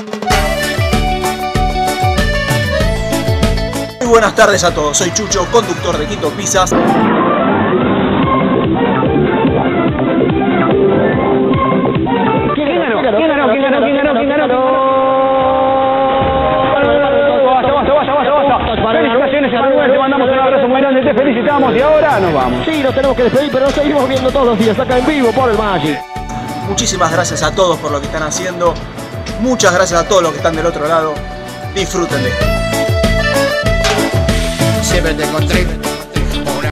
Muy buenas tardes a todos, soy Chucho, conductor de Quito Pizzas. ¿Quién ganó? Basta. Felicitaciones a Manuel, te mandamos un abrazo muy grande, te felicitamos y ahora nos vamos. Sí, nos tenemos que despedir, pero nos seguimos viendo todos los días acá en vivo por el Magic. Muchísimas gracias a todos por lo que están haciendo. Muchas gracias a todos los que están del otro lado. Disfruten de esto. Siempre te encontré